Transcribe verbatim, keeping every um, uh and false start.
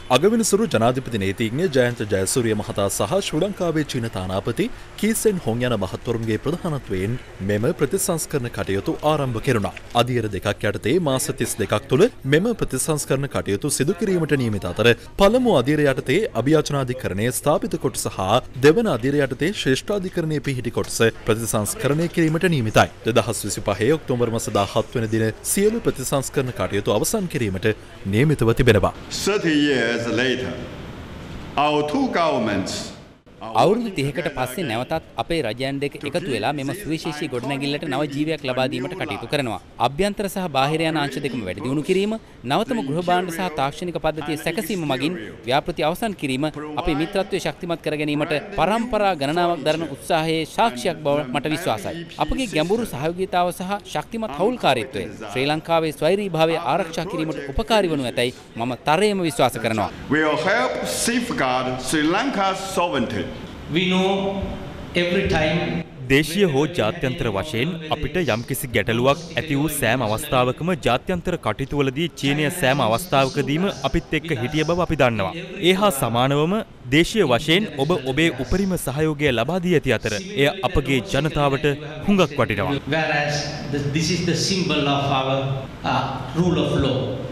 අගවිනිසුරු ජනාධිපති නීතිඥ ජයන්ත ජයසූරිය මහතා සහ ශ්‍රී ලංකාවේ චීන තානාපති කීසෙන් හොන් යන මහත්වරුන්ගේ ප්‍රධානත්වයෙන් මෙම ප්‍රතිසංස්කරණ කටයුතු ආරම්භ කෙරුණා. අධීර දෙකක් යටතේ මාස තිස් දෙකක් තුළ මෙම ප්‍රතිසංස්කරණ කටයුතු සිදු කිරීමට නියමිත අතර පළමු අධීර යටතේ අභියාචනාධිකරණයේ ස්ථාපිත කොටස හා දෙවන අධීර යටතේ ශ්‍රේෂ්ඨාධිකරණයේ පිහිටි කොටස ප්‍රතිසංස්කරණය කිරීමට නියමිතයි. දෙදහස් විසිපහ ඔක්තෝබර් මාස දාහත් වෙනි දින සියලු ප්‍රතිසංස්කරණ කටයුතු අවසන් කිරීමට නියමිතව තිබෙනවා. Later, our two governments අවුරුදු තිහකට පස්සේ නැවතත් අපේ රජයන් දෙක එකතු වෙලා මෙම සුවිශේෂී ගොඩනැගිල්ලට නව ජීවයක් ලබා දීමට කටයුතු කරනවා. අභ්‍යන්තර සහ බාහිර යන අංශ දෙකම වැඩි දියුණු කිරීම, නවතම ගෘහ භාණ්ඩ සහ තාක්ෂණික පද්ධතිය සැකසීම මගින් ව්‍යාපෘති අවසන් කිරීම අපේ මිත්‍රත්වයේ ශක්තිමත් කර ගැනීමට පරම්පරා ගණනාවක් දරන උත්සාහයේ සාක්ෂියක් බව මට විශ්වාසයි. අපගේ ගැඹුරු සහයෝගීතාව සහ ශක්තිමත් හවුල්කාරීත්වය ශ්‍රී ලංකාවේ ස්වෛරීභාවය ආරක්ෂා කිරීමට උපකාරී වනු ඇතැයි මම තරයේම විශ්වාස කරනවා. will help safeguard Sri Lanka's sovereignty. We know every time දේශීය හෝ ජාත්‍යන්තර වශයෙන් අපිට යම්කිසි ගැටලුවක් ඇති වූ සෑම අවස්ථාවකම ජාත්‍යන්තර කටයුතුවලදී චීනය සෑම අවස්ථාවකදීම අපිත් එක්ක හිටිය බව අපි දන්නවා. ඒ හා සමානවම දේශීය වශයෙන් ඔබ ඔබේ උපරිම සහයෝගය ලබා දී ඇති අතර එය අපගේ ජනතාවට හුඟක් වටිනවා. whereas this is the symbol of our uh, rule of law.